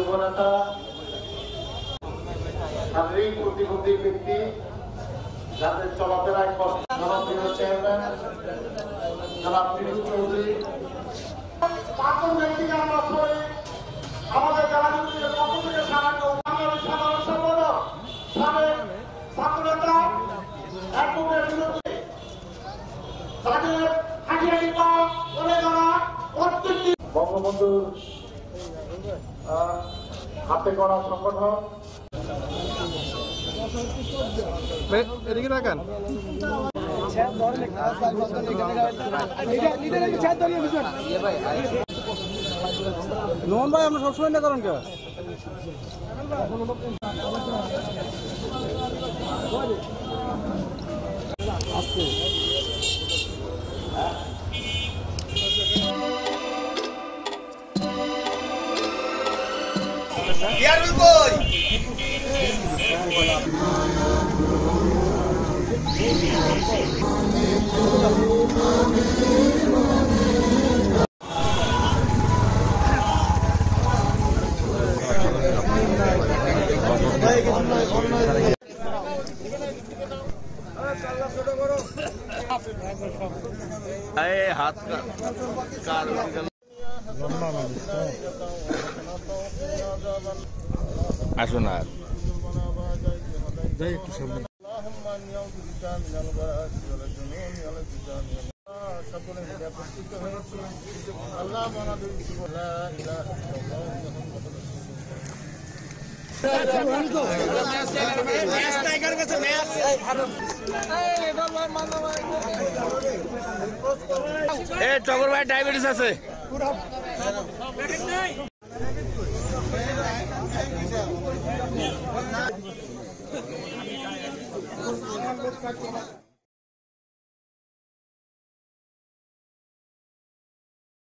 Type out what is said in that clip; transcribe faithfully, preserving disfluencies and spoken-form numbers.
যুবনেতা শারীরিক প্রতিবন্ধী ব্যক্তি যাদের চলাফেরায় কষ্ট জনপ্রিয় চেয়ারম্যান জনাব পিন্টু চৌধুরী পাঁচজন ব্যক্তিকে আমরা পরে আমাদের জেলাগুলির পক্ষ থেকে সাহায্য সাধারণ সম্পাদক সাবেক ছাত্রনেতা এককের বিরুদ্ধে তাদের হাঁটিহাঁটি পা বলে যারা প্রত্যেকটি বঙ্গবন্ধুর হাতে গড়া সংগঠন এদিকে রাখেন নোমান ভাই আমরা সবসময় না করেন কে Biar boy. Hey, हाथ का कार लंबा আসুন আর যাই একটু সামনে এ টগর ভাই ডায়াবেটিস আছে Thank you.